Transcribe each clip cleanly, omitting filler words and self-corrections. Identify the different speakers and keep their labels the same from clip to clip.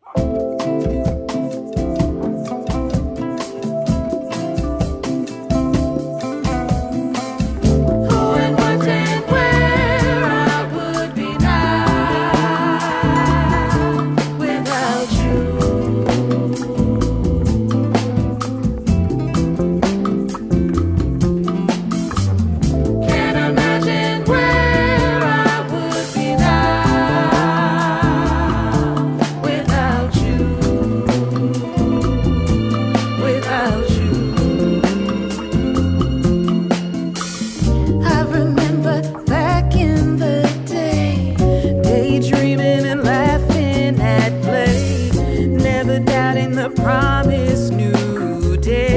Speaker 1: Promise new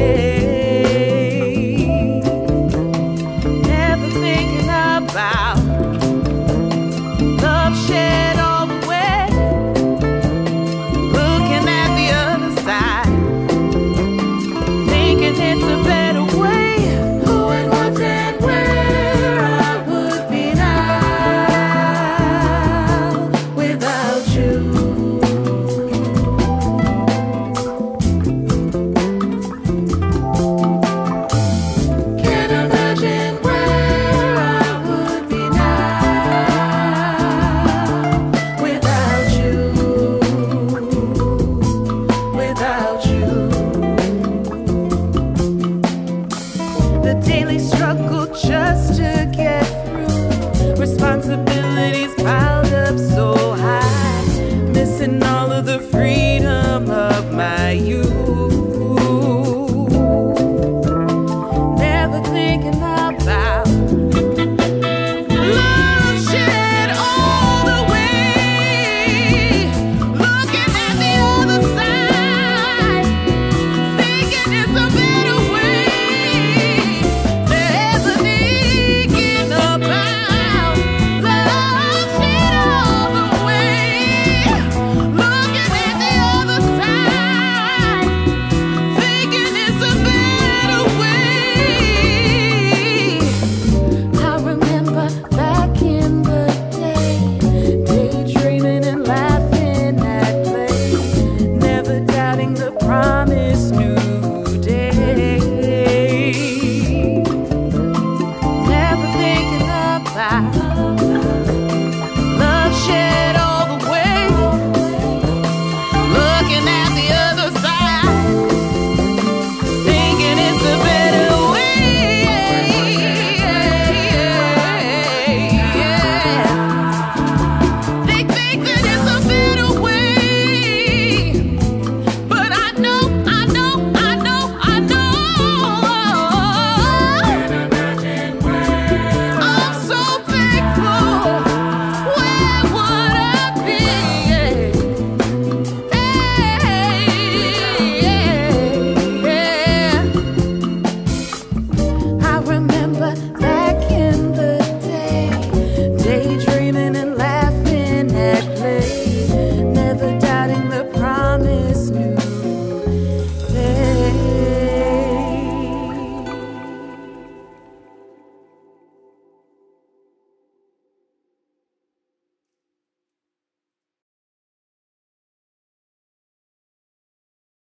Speaker 1: day. Never thinking about love shared all the way. Looking at the other side, thinking it's a better way. Who and what and where I would be now without you. The daily struggle just to get through. Responsibilities piled up so high. Missing all of the